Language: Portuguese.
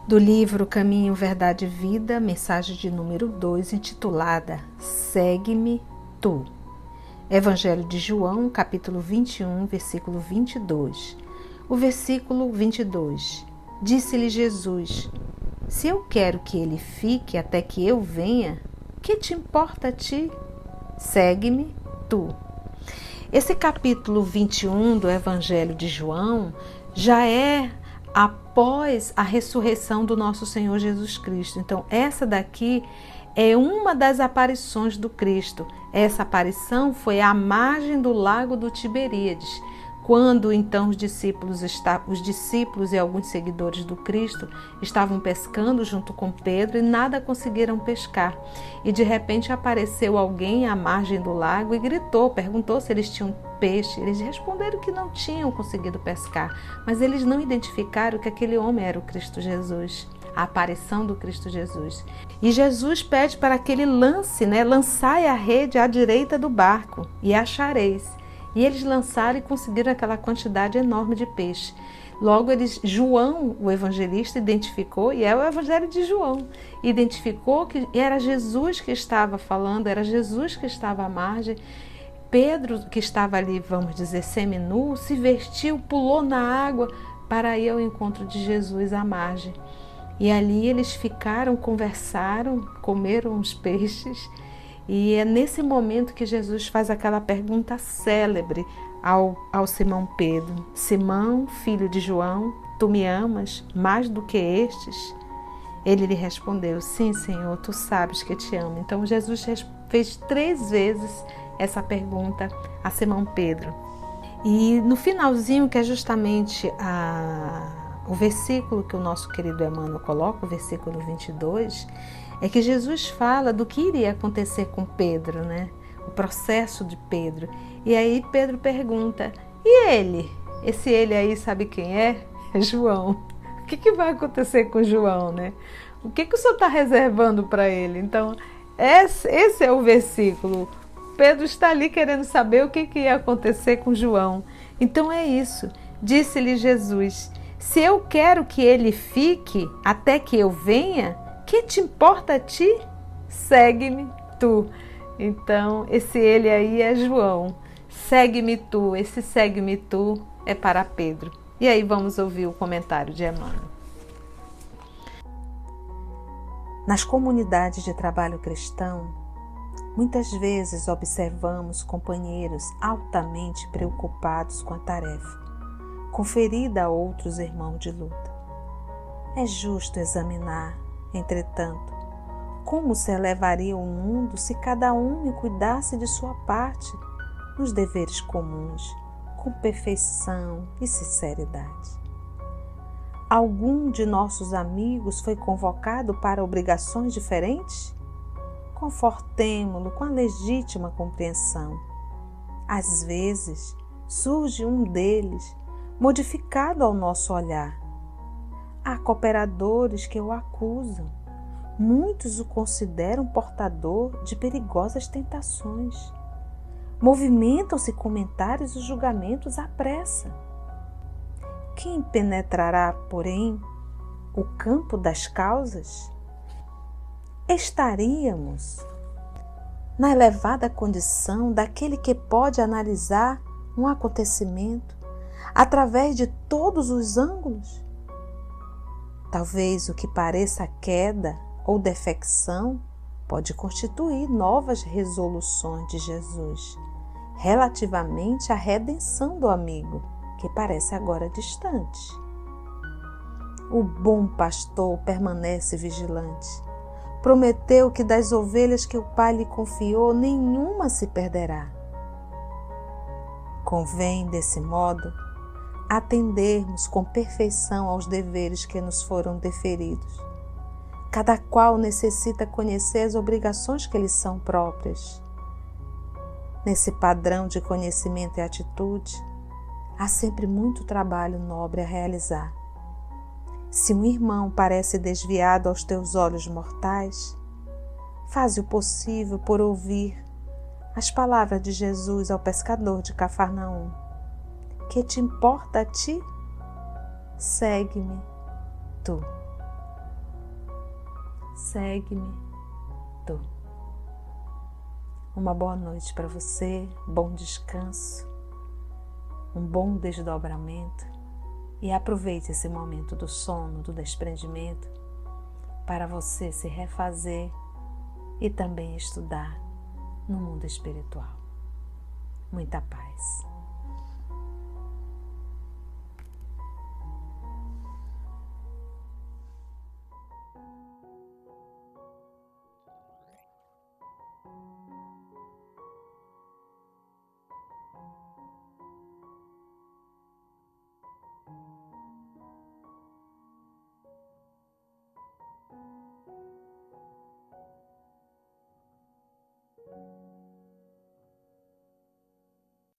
do livro Caminho, Verdade e Vida, mensagem de número 2, intitulada Segue-me Tu. Evangelho de João, capítulo 21, versículo 22. O versículo 22. Disse-lhe Jesus: Se eu quero que ele fique até que eu venha, que te importa a ti? Segue-me tu. Esse capítulo 21 do Evangelho de João já é após a ressurreição do nosso Senhor Jesus Cristo. Então, essa daqui é uma das aparições do Cristo. Essa aparição foi à margem do lago do Tiberíades, quando então os discípulos e alguns seguidores do Cristo estavam pescando junto com Pedro e nada conseguiram pescar. E de repente apareceu alguém à margem do lago e perguntou se eles tinham peixe. Eles responderam que não tinham conseguido pescar, mas eles não identificaram que aquele homem era o Cristo Jesus, a aparição do Cristo Jesus. E Jesus pede para que ele lançai a rede à direita do barco e achareis. E eles lançaram e conseguiram aquela quantidade enorme de peixe. Logo, João, o evangelista, identificou, e é o evangelho de João, identificou que era Jesus que estava falando, era Jesus que estava à margem. Pedro, que estava ali, vamos dizer, seminu, se vestiu, pulou na água para ir ao encontro de Jesus à margem. E ali eles ficaram, conversaram, comeram os peixes. E é nesse momento que Jesus faz aquela pergunta célebre ao Simão Pedro: Simão, filho de João, tu me amas mais do que estes? Ele lhe respondeu: Sim, Senhor, tu sabes que te amo. Então Jesus fez 3 vezes essa pergunta a Simão Pedro. E no finalzinho, que é justamente o versículo que o nosso querido Emmanuel coloca, o versículo 22, é que Jesus fala do que iria acontecer com Pedro, né? O processo de Pedro. E aí Pedro pergunta: e ele? Esse ele aí, sabe quem é? É João. O que vai acontecer com João, né? O que o Senhor está reservando para ele? Então, esse é o versículo. Pedro está ali querendo saber o que ia acontecer com João. Então é isso. Disse-lhe Jesus: se eu quero que ele fique até que eu venha, que te importa a ti? Segue-me tu. Então, esse ele aí é João. Segue-me tu. Esse segue-me tu é para Pedro. E aí vamos ouvir o comentário de Emmanuel. Nas comunidades de trabalho cristão, muitas vezes observamos companheiros altamente preocupados com a tarefa, conferida a outros irmãos de luta. É justo examinar, entretanto, como se elevaria o mundo se cada um cuidasse de sua parte nos deveres comuns, com perfeição e sinceridade. Algum de nossos amigos foi convocado para obrigações diferentes? Confortemo-lo com a legítima compreensão. Às vezes, surge um deles modificado ao nosso olhar. Há cooperadores que o acusam. Muitos o consideram portador de perigosas tentações. Movimentam-se comentários e julgamentos à pressa. Quem penetrará, porém, o campo das causas? Estaríamos na elevada condição daquele que pode analisar um acontecimento através de todos os ângulos? Talvez o que pareça queda ou defecção pode constituir novas resoluções de Jesus relativamente à redenção do amigo, que parece agora distante. O bom pastor permanece vigilante. Prometeu que das ovelhas que o Pai lhe confiou, nenhuma se perderá. Convém, desse modo, atendermos com perfeição aos deveres que nos foram deferidos. Cada qual necessita conhecer as obrigações que lhe são próprias. Nesse padrão de conhecimento e atitude, há sempre muito trabalho nobre a realizar. Se um irmão parece desviado aos teus olhos mortais, faze o possível por ouvir as palavras de Jesus ao pescador de Cafarnaum. Que te importa a ti? Segue-me tu. segue-me tu. Uma boa noite para você, bom descanso, um bom desdobramento e aproveite esse momento do sono, do desprendimento, para você se refazer e também estudar no mundo espiritual. Muita paz.